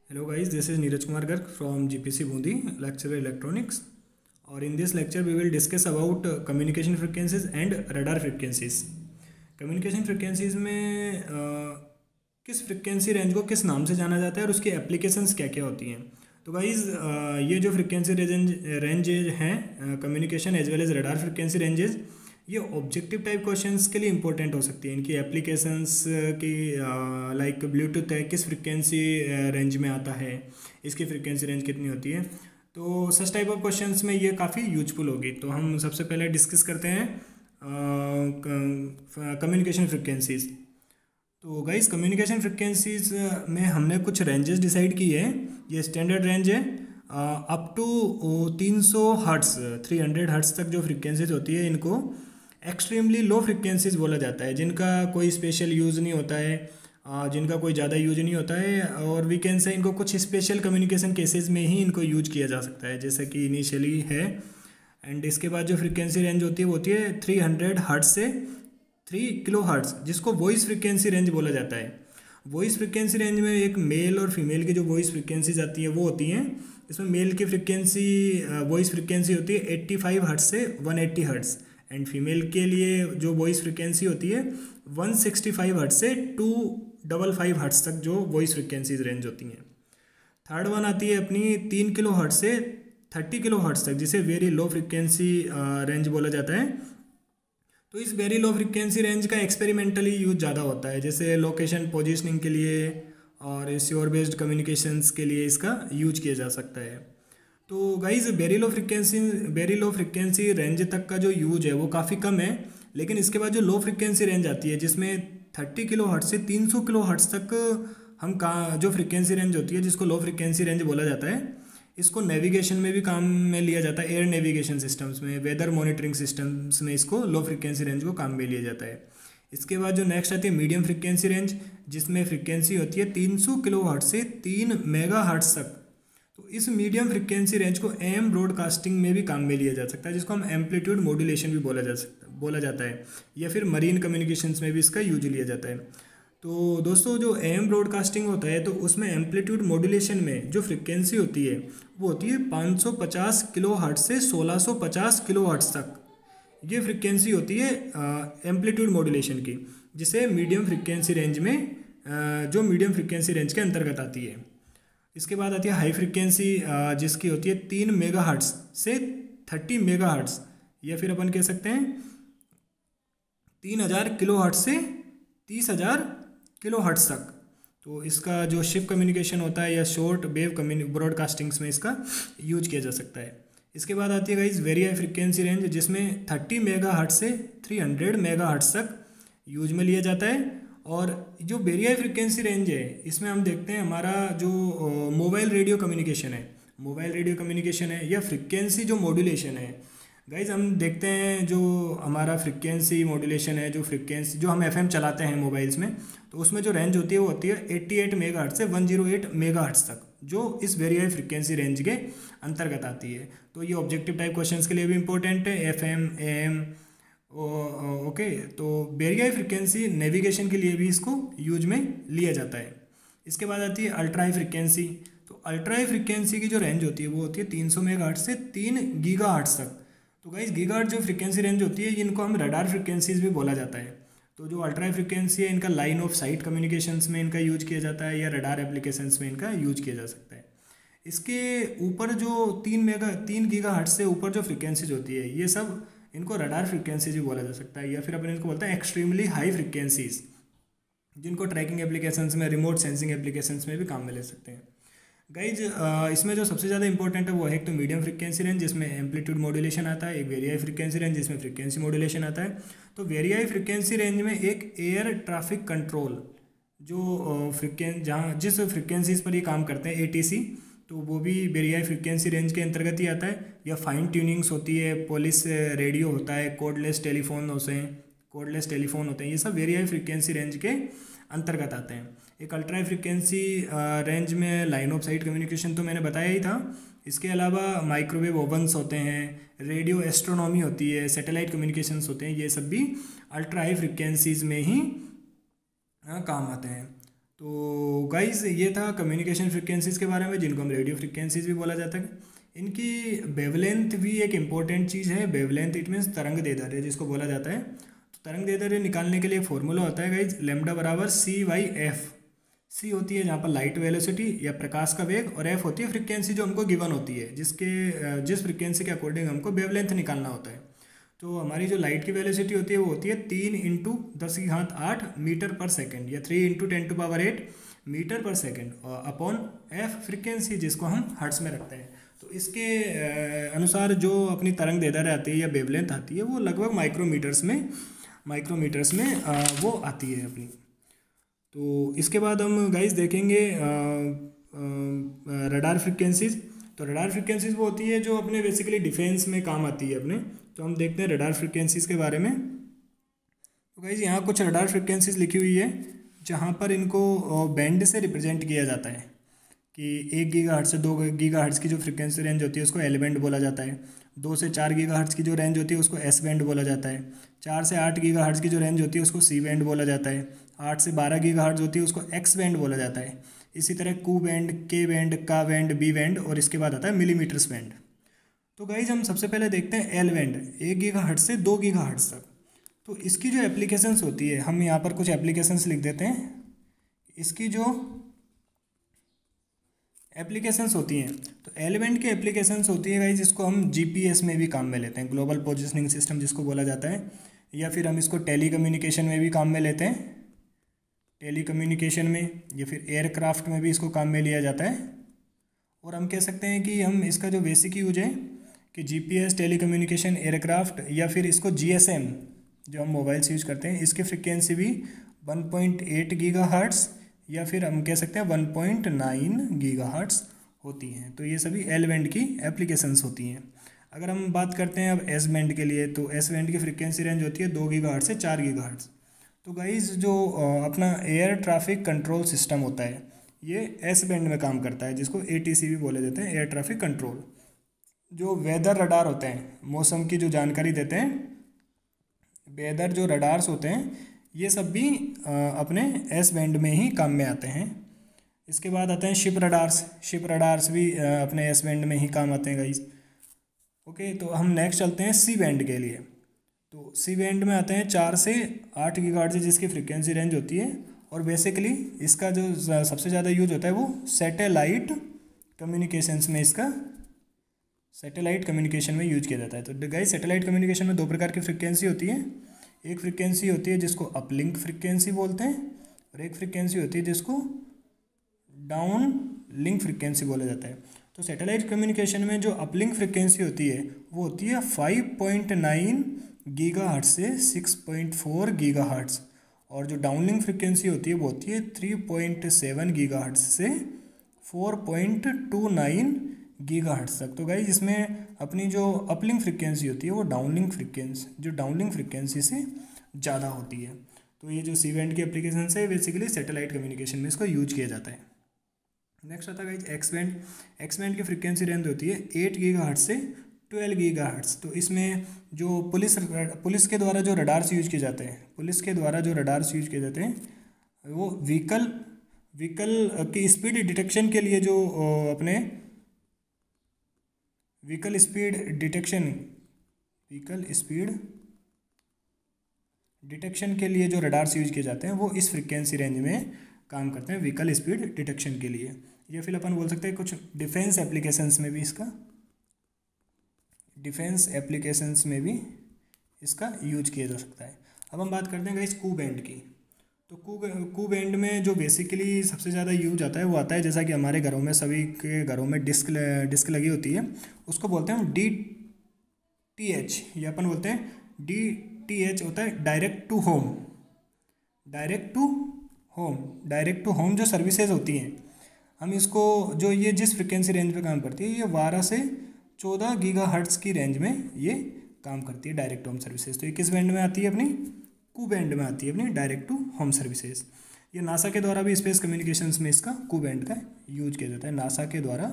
Hello guys, this is Neeraj Kumar Garg from GPC BUNDI, lecturer electronics. और in this lecture we will discuss about communication frequencies and radar frequencies. Communication frequencies में किस frequency range को किस नाम से जाना जाता है और उसकी एप्लीकेशंस क्या क्या होती हैं. तो गाइज ये जो फ्रिक्वेंसी रेंजेज हैं communication as well as radar frequency ranges, ये ऑब्जेक्टिव टाइप क्वेश्चंस के लिए इंपॉर्टेंट हो सकती है. इनकी एप्लीकेशंस की लाइक ब्लूटूथ है, किस फ्रिक्वेंसी रेंज में आता है, इसकी फ्रिक्वेंसी रेंज कितनी होती है. तो सच टाइप ऑफ क्वेश्चंस में ये काफ़ी यूजफुल होगी. तो हम सबसे पहले डिस्कस करते हैं कम्युनिकेशन फ्रिक्वेंसीज. तो गाइस कम्युनिकेशन फ्रिक्वेंसीज में हमने कुछ रेंजेस डिसाइड की है. ये स्टैंडर्ड रेंज है अप टू 300 हर्ट्स 300 हर्ट्स तक जो फ्रिक्वेंसीज होती है इनको एक्सट्रीमली लो फ्रिक्वेंसीज बोला जाता है, जिनका कोई स्पेशल यूज़ नहीं होता है, जिनका कोई ज़्यादा यूज नहीं होता है. और वी कैन से इनको कुछ स्पेशल कम्युनिकेशन केसेस में ही इनको यूज किया जा सकता है, जैसे कि इनिशियली है. एंड इसके बाद जो फ्रिक्वेंसी रेंज होती है वो होती है 300 हर्ट्स से 3 किलो हर्ट्स, जिसको वॉइस फ्रिक्वेंसी रेंज बोला जाता है. वॉइस फ्रिक्वेंसी रेंज में एक मेल और फीमेल की जो वॉइस फ्रिक्वेंसीज आती हैं वो होती हैं. इसमें मेल की फ्रिक्वेंसी वॉइस फ्रिक्वेंसी होती है 85 हर्ट्स से 180 हर्ट्स, एंड फीमेल के लिए जो वॉइस फ्रिक्वेंसी होती है 165 हर्ट्स से 255 हर्ट्स तक जो वॉइस फ्रिक्वेंसीज रेंज होती हैं. थर्ड वन आती है अपनी 3 किलो हर्ट्स से 30 किलो हर्ट्स तक, जिसे वेरी लो फ्रिक्वेंसी रेंज बोला जाता है. तो इस वेरी लो फ्रिक्वेंसी रेंज का एक्सपेरिमेंटली यूज ज़्यादा होता है, जैसे लोकेशन पोजिशनिंग के लिए और श्योर बेस्ड कम्युनिकेशंस के लिए इसका यूज किया जा सकता है. तो guys very low frequency range तक का जो यूज है वो काफ़ी कम है. लेकिन इसके बाद जो लो फ्रिक्वेंसी रेंज आती है जिसमें 30 किलो हर्ट्स से 300 किलो हर्ट्स तक हम जो फ्रिक्वेंसी रेंज होती है जिसको लो फ्रिक्वेंसी रेंज बोला जाता है, इसको नेविगेशन में भी काम में लिया जाता है. एयर नेविगेशन सिस्टम्स में, वेदर मॉनिटरिंग सिस्टम्स में इसको लो फ्रिक्वेंसी रेंज को काम में लिया जाता है. इसके बाद जो नेक्स्ट आती है मीडियम फ्रिक्वेंसी रेंज, जिसमें फ्रिक्वेंसी होती है 300 किलो हर्ट्स से 3 मेगा हर्ट्स तक. तो इस मीडियम फ्रिक्वेंसी रेंज को एम ब्रॉडकास्टिंग में भी काम में लिया जा सकता है, जिसको हम एम्पलीट्यूड मॉड्यूलेशन भी बोला जाता है, या फिर मरीन कम्युनिकेशंस में भी इसका यूज लिया जाता है. तो दोस्तों जो एम ब्रॉडकास्टिंग होता है तो उसमें एम्पलीट्यूड मॉड्यूलेशन में जो फ्रिक्वेंसी होती है वो होती है 550 किलो हर्ट्ज से 1650 किलो हर्ट्ज तक. ये फ्रिक्वेंसी होती है एम्पलीट्यूड मॉड्यूलेशन की, जिसे मीडियम फ्रिक्वेंसी रेंज में जो मीडियम फ्रिक्वेंसी रेंज के अंतर्गत आती है. इसके बाद आती है हाई फ्रिक्वेंसी, जिसकी होती है 3 मेगा हर्ट्ज से 30 मेगा हर्ट्ज, या फिर अपन कह सकते हैं 3000 किलो हर्ट्ज से 30,000 किलो हर्ट्ज तक. तो इसका जो शिप कम्युनिकेशन होता है या शॉर्ट वेव ब्रॉडकास्टिंग्स में इसका यूज किया जा सकता है. इसके बाद आती है guys very high frequency range, जिसमें 30 मेगा हर्ट्ज से 300 मेगा हर्ट्ज तक यूज में लिया जाता है. और जो वेरी हाई फ्रिक्वेंसी रेंज है इसमें हम देखते हैं हमारा जो मोबाइल रेडियो कम्युनिकेशन है या फ्रिक्वेंसी जो मॉड्यूलेशन है. गाइज हम देखते हैं जो हमारा फ्रिक्वेंसी मॉड्यूलेशन है, जो हम एफएम चलाते हैं मोबाइल्स में, तो उसमें जो रेंज होती है वो होती है 88 मेगाहर्ट्ज से 108 मेगाहर्ट्ज तक, जो इस वेरी हाई फ्रिक्वेंसी रेंज के अंतर्गत आती है. तो ये ऑब्जेक्टिव टाइप क्वेश्चंस के लिए भी इंपॉर्टेंट है, एफएम एएम. ओके, तो वेरी हाई फ्रिक्वेंसी नेविगेशन के लिए भी इसको यूज में लिया जाता है. इसके बाद आती है अल्ट्रा हाई फ्रिक्वेंसी. तो अल्ट्रा हाई फ्रिक्वेंसी की जो रेंज होती है वो होती है 300 मेगाहर्ट्ज से 3 गीगाहर्ट्ज तक. तो गाइस गीगाहर्ट्ज जो फ्रिक्वेंसी रेंज होती है इनको हम रडार फ्रिक्वेंसीज भी बोला जाता है. तो जो अल्ट्रा हाई फ्रिक्वेंसी है इनका लाइन ऑफ साइट कम्युनिकेशंस में इनका यूज किया जाता है, या रडार एप्लीकेशंस में इनका यूज किया जा सकता है. इसके ऊपर जो 3 गीगाहर्ट्ज से ऊपर जो फ्रिक्वेंसीज होती है ये सब इनको रडार फ्रिक्वेंसीज भी बोला जा सकता है, या फिर अपन इनको बोलते हैं एक्सट्रीमली हाई फ्रिक्वेंसीज, जिनको ट्रैकिंग एप्लीकेशंस में, रिमोट सेंसिंग एप्लीकेशंस में भी काम में ले सकते हैं. गाइज इसमें जो सबसे ज़्यादा इंपॉर्टेंट है वो है एक तो मीडियम फ्रिक्वेंसी रेंज, जिसमें एम्पलीट्यूड मॉड्यूलेशन आता है, एक वेरी हाई फ्रिक्वेंसी रेंज जिसमें फ्रिक्वेंसी मॉड्यूलेशन आता है. तो वेरी हाई फ्रिक्वेंसी रेंज में एक एयर ट्रैफिक कंट्रोल जो जिस फ्रिक्वेंसीज पर ये काम करते हैं ATC, तो वो भी वेरी हाई फ्रिक्वेंसी रेंज के अंतर्गत ही आता है. या फाइन ट्यूनिंग्स होती है, पुलिस रेडियो होता है, कोडलेस टेलीफोन होते हैं, ये सब वेरी हाई फ्रिक्वेंसी रेंज के अंतर्गत आते हैं. एक अल्ट्रा हाई फ्रिक्वेंसी रेंज में लाइन ऑफ साइट कम्युनिकेशन तो मैंने बताया ही था. इसके अलावा माइक्रोवेव ओवन्स होते हैं, रेडियो एस्ट्रोनॉमी होती है, सैटेलाइट कम्युनिकेशंस होते हैं, ये सब भी अल्ट्रा हाई फ्रिक्वेंसीज में ही काम आते हैं. तो गाइज ये था कम्युनिकेशन फ्रिक्वेंसीज़ के बारे में, जिनको हम रेडियो फ्रिक्वेंसीज़ भी बोला जाता है। इनकी वेवलेंथ भी एक इम्पॉर्टेंट चीज़ है। वेवलेंथ इट मीन्स तरंग दैर्ध्य जिसको बोला जाता है। तो तरंग दैर्ध्य निकालने के लिए फॉर्मूला होता है गाइज, लैम्डा बराबर C/F। सी होती है जहाँ पर लाइट वेलोसिटी या प्रकाश का वेग, और एफ होती है फ्रिक्वेंसी जो हमको गिवन होती है, जिस फ्रिक्वेंसी के अकॉर्डिंग हमको वेवलेंथ निकालना होता है। तो हमारी जो लाइट की वेलोसिटी होती है वो होती है 3 × 10⁸ मीटर पर सेकेंड, या 3 × 10⁸ मीटर पर सेकेंड, अपॉन एफ फ्रिक्वेंसी जिसको हम हर्ट्स में रखते हैं। तो इसके अनुसार जो अपनी तरंग दैर्ध्य आती है या वेवलेंथ आती है वो लगभग माइक्रोमीटर्स में वो आती है अपनी। तो इसके बाद हम गाइस देखेंगे रडार फ्रिक्वेंसीज। तो रडार फ्रिक्वेंसीज वो होती है जो अपने बेसिकली डिफेंस में काम आती है अपने। तो हम देखते हैं रडार फ्रिक्वेंसीज के बारे में। तो गाइस यहाँ कुछ रडार फ्रिक्वेंसीज लिखी हुई है जहाँ पर इनको बैंड से रिप्रेजेंट किया जाता है कि 1 गीगाहर्ट्ज़ से 2 गीगाहर्ट्ज़ की जो फ्रिक्वेंसी रेंज होती है उसको एल बैंड बोला जाता है। 2 से 4 गीगाहर्ट्ज़ की जो रेंज होती है उसको एस बैंड बोला जाता है। 4 से 8 गीगाहर्ट्ज़ की जो रेंज होती है उसको सी बैंड बोला जाता है। 8 से 12 गीगाहर्ट्ज़ होती है उसको एक्स बैंड बोला जाता है। इसी तरह Ku band, K band, Ka band, B band, और इसके बाद आता है मिलीमीटर्स बैंड। तो गाइज हम सबसे पहले देखते हैं एल बैंड, 1 गीगाहर्ट्ज़ से 2 गीगाहर्ट्ज़ तक। तो इसकी जो एप्लीकेशंस होती है, हम यहाँ पर कुछ एप्लीकेशंस लिख देते हैं। इसकी जो एप्लीकेशंस होती हैं, तो एल बैंड की एप्लीकेशंस होती है गाइज, इसको हम जीपीएस में भी काम में लेते हैं, ग्लोबल पोजिशनिंग सिस्टम जिसको बोला जाता है, या फिर हम इसको टेली कम्युनिकेशन में भी काम में लेते हैं, टेली कम्युनिकेशन में, या फिर एयरक्राफ्ट में भी इसको काम में लिया जाता है। और हम कह सकते हैं कि हम इसका जो बेसिक यूज है कि जीपीएस, टेली कम्युनिकेशन, एयरक्राफ्ट, या फिर इसको जीएसएम जो हम मोबाइल से यूज करते हैं, इसकी फ्रिक्वेंसी भी 1.8 गीगाहर्ट्ज़ या फिर हम कह सकते हैं 1.9 गीगाहर्ट्ज़ होती हैं। तो ये सभी एल बैंड की एप्लीकेशंस होती हैं। अगर हम बात करते हैं अब एस बैंड के लिए, तो एस बैंड की फ्रिक्वेंसी रेंज होती है 2 गीगाहर्ट्ज़ से 4 गीगाहर्ट्ज़। तो गाइज जो अपना एयर ट्रैफिक कंट्रोल सिस्टम होता है ये एस बैंड में काम करता है, जिसको एटीसी भी बोले जाते हैं, एयर ट्रैफिक कंट्रोल। जो वेदर रडार होते हैं, मौसम की जो जानकारी देते हैं, वेदर जो रडार्स होते हैं, ये सब भी अपने एस बैंड में ही काम में आते हैं। इसके बाद आते हैं शिप रडार्स भी अपने एस बैंड में ही काम आते हैं गाइज। ओके, तो हम नेक्स्ट चलते हैं सी बैंड के लिए। तो सी बैंड में आते हैं 4 से 8 गीगाहर्ट्ज़ जिसकी फ्रिक्वेंसी रेंज होती है, और बेसिकली इसका जो सबसे ज़्यादा यूज होता है वो सैटेलाइट कम्युनिकेशंस में, इसका सैटेलाइट कम्युनिकेशन में यूज किया जाता है। तो गाइस सैटेलाइट कम्युनिकेशन में 2 प्रकार की फ्रिक्वेंसी होती है। एक फ्रिक्वेंसी होती है जिसको अपलिंक फ्रिक्वेंसी बोलते हैं, और एक फ्रिक्वेंसी होती है जिसको डाउन लिंक फ्रिक्वेंसी बोला जाता है। तो सैटेलाइट कम्युनिकेशन में जो अपलिंक फ्रिक्वेंसी होती है वो होती है 5.9 गीगाहर्ट्ज़ से 6.4 गीगाहर्ट्ज़, और जो डाउनलिंक फ्रिक्वेंसी होती है वो होती है 3.7 गीगाहर्ट्ज़ से 4.29 गीगाहर्ट्ज़ तक। तो गाइस इसमें अपनी जो अपलिंक फ्रिक्वेंसी होती है वो डाउनलिंक फ्रिक्वेंसी से ज़्यादा होती है। तो ये जो सी बैंड की एप्लीकेशन है बेसिकली सैटेलाइट कम्युनिकेशन में इसको यूज किया जाता है। नेक्स्ट आता है गाइस एक्स बैंड की फ्रिक्वेंसी रेंज होती है 8 गीगाहर्ट्ज़ से 12 गीगाहर्ट्ज़। तो इसमें जो पुलिस के द्वारा जो रडार्स यूज किए जाते हैं, वो व्हीकल की स्पीड डिटेक्शन के लिए जो अपने व्हीकल स्पीड डिटेक्शन के लिए जो रडार्स यूज किए जाते हैं वो इस फ्रिक्वेंसी रेंज में काम करते हैं, व्हीकल स्पीड डिटेक्शन के लिए। या फिर अपन बोल सकते हैं कुछ डिफेंस एप्लीकेशंस में भी इसका यूज किया जा सकता है। अब हम बात करते हैं गाइस कू बैंड की। तो कू बैंड में जो बेसिकली सबसे ज़्यादा यूज आता है वो आता है, जैसा कि हमारे घरों में, सभी के घरों में डिस्क लगी होती है, उसको बोलते हैं हम DTH, या अपन बोलते हैं DTH होता है डायरेक्ट टू होम जो सर्विसेज होती हैं, हम इसको जो ये जिस फ्रिक्वेंसी रेंज पे काम करती है ये 12 से 14 गीगाहर्ट्ज़ की रेंज में ये काम करती है, डायरेक्ट होम सर्विसेज। तो ये किस बैंड में आती है? अपनी कू बैंड में आती है, अपनी डायरेक्ट टू होम सर्विसेज। ये नासा के द्वारा भी स्पेस कम्युनिकेशंस में इसका कू बैंड का यूज किया जाता है। नासा के द्वारा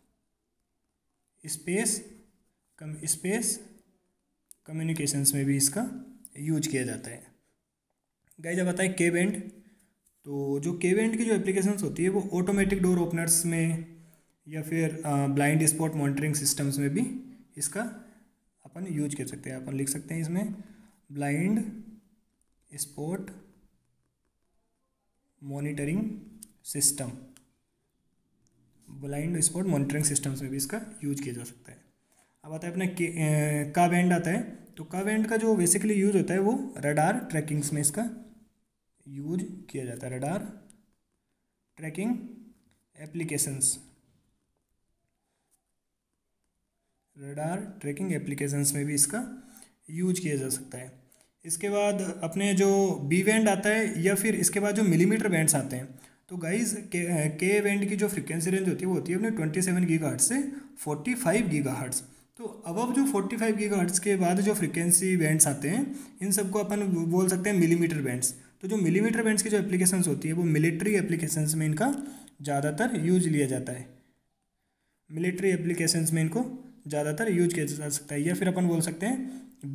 स्पेस कम्युनिकेशंस में भी इसका यूज किया जाता है। गाइस अब आता है के बैंड। तो जो के बैंड की जो एप्लीकेशंस होती है वो ऑटोमेटिक डोर ओपनर्स में या फिर ब्लाइंड स्पॉट मॉनिटरिंग सिस्टम्स में भी इसका अपन यूज कर सकते हैं। अपन लिख सकते हैं इसमें blind spot monitoring system, blind spot monitoring systems में भी इसका यूज किया जा सकता है। अब आता है अपने का बैंड आता है। तो का बैंड का जो बेसिकली यूज होता है वो रडार ट्रैकिंग्स में इसका यूज किया जाता है। Radar tracking applications, radar tracking applications में भी इसका यूज किया जा सकता है। इसके बाद अपने जो बी बैंड आता है या फिर इसके बाद जो मिलीमीटर बैंड्स आते हैं। तो गाइज के बैंड की जो फ्रिक्वेंसी रेंज होती है वो होती है अपने 27 गीगाहर्ट्ज से 45 गीगाहर्ट्ज। तो अब जो 45 गीगाहर्ट्ज के बाद जो फ्रिक्वेंसी बैंड्स आते हैं इन सबको अपन बोल सकते हैं मिलीमीटर बैंड्स। तो जो मिलीमीटर बैंड्स की जो एप्लीकेशंस होती है वो मिलिट्री एप्लीकेशंस में इनका ज़्यादातर यूज लिया जाता है। मिलिट्री एप्लीकेशंस में इनको ज़्यादातर यूज किया जा सकता है। या फिर अपन बोल सकते हैं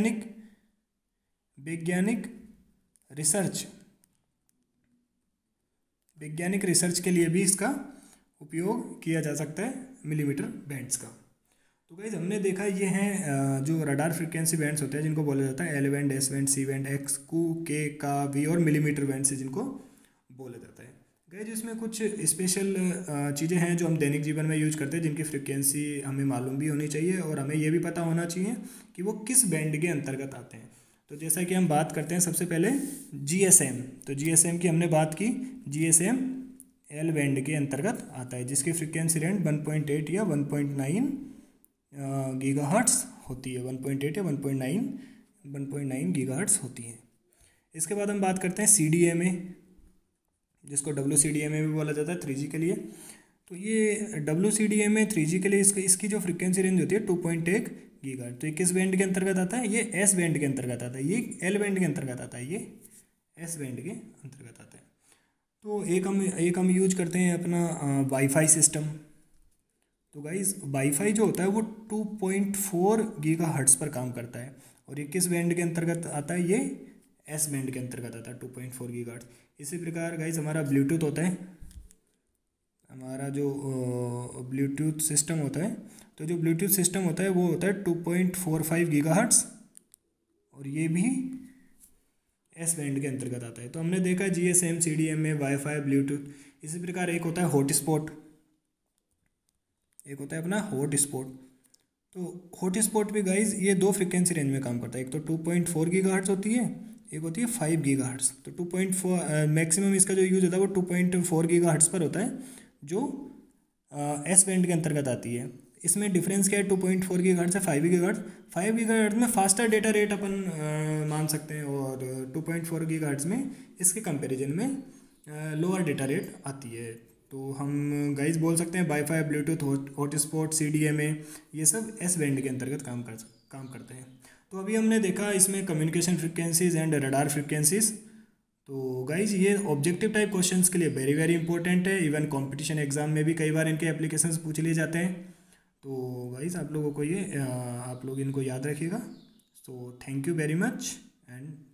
वैज्ञानिक रिसर्च के लिए भी इसका उपयोग किया जा सकता है मिलीमीटर बैंड्स का। तो गाइज हमने देखा ये हैं जो रडार फ्रिक्वेंसी बैंड्स होते हैं जिनको बोला जाता है L band, S band, C band, X, Q, K, Ka, we और मिलीमीटर बैंड से जिनको बोला जाता है। गाइज इसमें कुछ स्पेशल चीज़ें हैं जो हम दैनिक जीवन में यूज करते हैं जिनकी फ्रिक्वेंसी हमें मालूम भी होनी चाहिए और हमें ये भी पता होना चाहिए कि वो किस बैंड के अंतर्गत आते हैं। तो जैसा कि हम बात करते हैं सबसे पहले GSM। तो GSM की हमने बात की, GSM एल बैंड के अंतर्गत आता है जिसकी फ्रिक्वेंसी रेंज 1.8 या 1.9 गीगाहर्ट्ज़ होती है। 1.8 या 1.9 गीगाहर्ट्ज़ होती है। इसके बाद हम बात करते हैं CDMA जिसको WCDMA भी बोला जाता है 3G के लिए। तो ये WCDMA 3G के लिए इसकी जो फ्रिक्वेंसी रेंज होती है 2.1 गीगाहर्ट्ज़। तो ये किस बैंड के अंतर्गत आता है? ये S बैंड के अंतर्गत आता है। ये L बैंड के अंतर्गत आता है, ये S बैंड के अंतर्गत आता है। तो एक हम यूज करते हैं अपना वाईफाई सिस्टम। तो गाइज वाईफाई जो होता है वो 2.4 गीगाहर्ट्ज़ पर काम करता है और ये किस बैंड के अंतर्गत आता है? ये S बैंड के अंतर्गत आता है 2.4 गीगाहर्ट्ज़। इसी प्रकार गाइज हमारा ब्लूटूथ होता है, हमारा जो ब्लूटूथ सिस्टम होता है। तो जो ब्लूटूथ सिस्टम होता है वो होता है 2.45 गीगाहर्ट्ज़ और ये भी S बैंड के अंतर्गत आता है। तो हमने देखा GSM, CDMA, वाईफाई, ब्लूटूथ। इसी प्रकार एक होता है हॉटस्पॉट, एक होता है अपना हॉटस्पॉट। तो हॉटस्पॉट भी गाइज ये दो फ्रिक्वेंसी रेंज में काम करता है। एक तो 2.4 गीगाहर्ट्ज़ होती है, एक होती है 5 गीगाहर्ट्ज़। तो 2.4 मैक्सिमम इसका जो यूज़ होता है वो 2.4 गीगाहर्ट्ज़ पर होता है जो S बैंड के अंतर्गत आती है। इसमें डिफरेंस क्या है 2.4 गीगाहर्ट्ज़ से 5 गीगाहर्ट्ज़? 5 गीगाहर्ट्ज़ में फास्टर डेटा रेट अपन मान सकते हैं और 2.4 गीगाहर्ट्ज़ में इसके कंपैरिजन में लोअर डेटा रेट आती है। तो हम गाइज बोल सकते हैं वाईफाई, ब्लूटूथ, हॉटस्पॉट, CDMA ये सब S बैंड के अंतर्गत काम करते हैं। तो अभी हमने देखा इसमें communication frequencies and radar frequencies. तो गाइज ये ऑब्जेक्टिव टाइप क्वेश्चंस के लिए वेरी वेरी इंपॉर्टेंट है। इवन कंपटीशन एग्जाम में भी कई बार इनके एप्लीकेशंस पूछ लिए जाते हैं। तो गाइज आप लोगों को आप लोग इनको याद रखिएगा। So thank you very much and